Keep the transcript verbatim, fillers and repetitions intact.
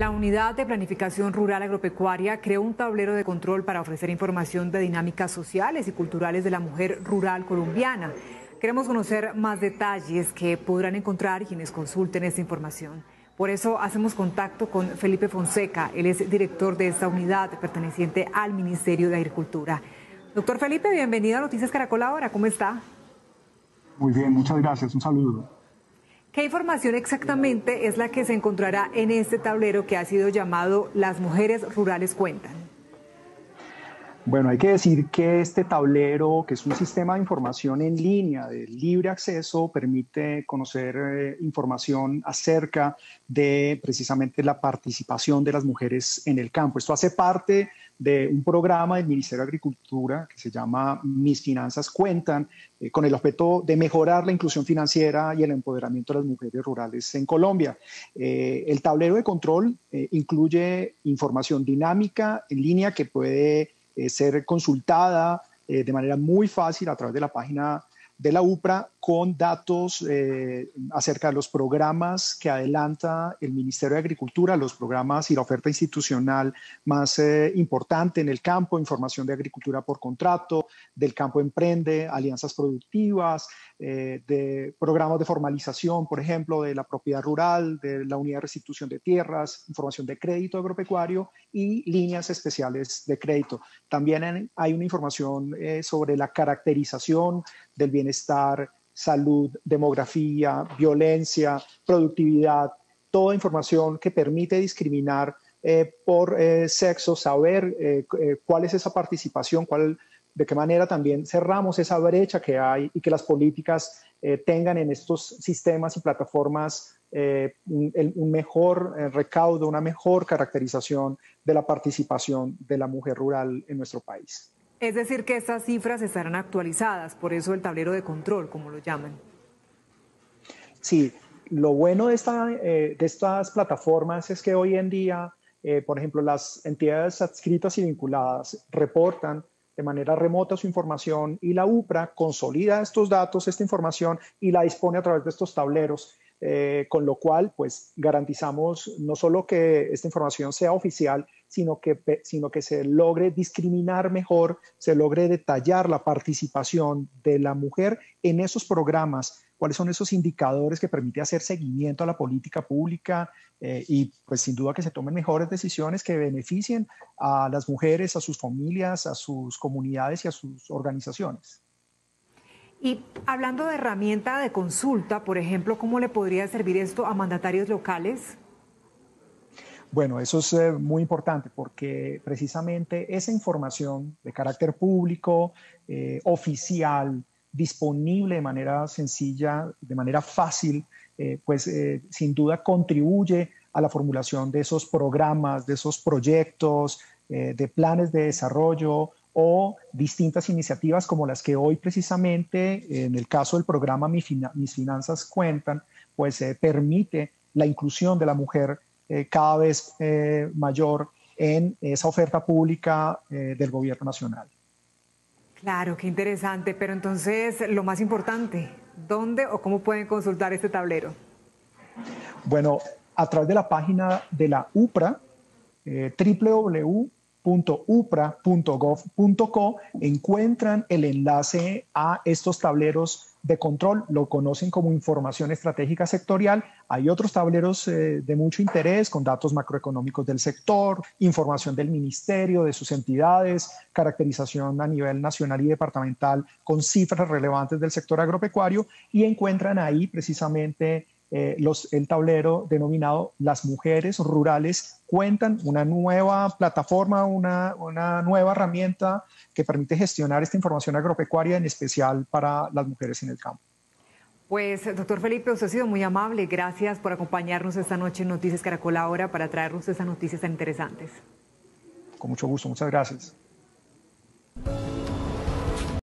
La Unidad de Planificación Rural Agropecuaria creó un tablero de control para ofrecer información de dinámicas sociales y culturales de la mujer rural colombiana. Queremos conocer más detalles que podrán encontrar quienes consulten esta información. Por eso hacemos contacto con Felipe Fonseca. Él es director de esta unidad perteneciente al Ministerio de Agricultura. Doctor Felipe, bienvenido a Noticias Caracol Ahora. ¿Cómo está? Muy bien, muchas gracias. Un saludo. ¿Qué información exactamente es la que se encontrará en este tablero que ha sido llamado Las Mujeres Rurales Cuentan? Bueno, hay que decir que este tablero, que es un sistema de información en línea de libre acceso, permite conocer eh, información acerca de precisamente la participación de las mujeres en el campo. Esto hace parte de un programa del Ministerio de Agricultura que se llama Mis Finanzas Cuentan, eh, con el objeto de mejorar la inclusión financiera y el empoderamiento de las mujeres rurales en Colombia. Eh, el tablero de control eh, incluye información dinámica en línea que puede Eh, ser consultada eh, de manera muy fácil a través de la página de la UPRA con datos eh, acerca de los programas que adelanta el Ministerio de Agricultura, los programas y la oferta institucional más eh, importante en el campo, información de agricultura por contrato, del campo emprende, alianzas productivas, eh, de programas de formalización, por ejemplo, de la propiedad rural, de la unidad de restitución de tierras, información de crédito agropecuario y líneas especiales de crédito. También hay una información eh, sobre la caracterización del bienestar, salud, demografía, violencia, productividad, toda información que permite discriminar eh, por eh, sexo, saber eh, eh, cuál es esa participación, cuál, de qué manera también cerramos esa brecha que hay y que las políticas eh, tengan en estos sistemas y plataformas eh, un, un mejor eh, recaudo, una mejor caracterización de la participación de la mujer rural en nuestro país. Es decir, que estas cifras estarán actualizadas, por eso el tablero de control, como lo llaman. Sí, lo bueno de, esta, eh, de estas plataformas es que hoy en día, eh, por ejemplo, las entidades adscritas y vinculadas reportan de manera remota su información y la UPRA consolida estos datos, esta información y la dispone a través de estos tableros. Eh, con lo cual, pues, garantizamos no solo que esta información sea oficial, sino que, sino que se logre discriminar mejor, se logre detallar la participación de la mujer en esos programas, cuáles son esos indicadores que permiten hacer seguimiento a la política pública eh, y, pues, sin duda que se tomen mejores decisiones que beneficien a las mujeres, a sus familias, a sus comunidades y a sus organizaciones. Y hablando de herramienta de consulta, por ejemplo, ¿cómo le podría servir esto a mandatarios locales? Bueno, eso es eh, muy importante porque precisamente esa información de carácter público, eh, oficial, disponible de manera sencilla, de manera fácil, eh, pues eh, sin duda contribuye a la formulación de esos programas, de esos proyectos, eh, de planes de desarrollo o distintas iniciativas como las que hoy precisamente en el caso del programa Mis Finanzas Cuentan, pues eh, permite la inclusión de la mujer eh, cada vez eh, mayor en esa oferta pública eh, del gobierno nacional. Claro, qué interesante, pero entonces lo más importante, ¿dónde o cómo pueden consultar este tablero? Bueno, a través de la página de la UPRA, eh, w w w punto upra punto gov punto co, encuentran el enlace a estos tableros de control, lo conocen como información estratégica sectorial. Hay otros tableros eh, de mucho interés con datos macroeconómicos del sector, información del ministerio, de sus entidades, caracterización a nivel nacional y departamental con cifras relevantes del sector agropecuario y encuentran ahí precisamente Eh, los, el tablero denominado Las Mujeres Rurales Cuentan, una nueva plataforma, una, una nueva herramienta que permite gestionar esta información agropecuaria, en especial para las mujeres en el campo. Pues, doctor Felipe, usted ha sido muy amable. Gracias por acompañarnos esta noche en Noticias Caracol Ahora para traernos estas noticias tan interesantes. Con mucho gusto, muchas gracias.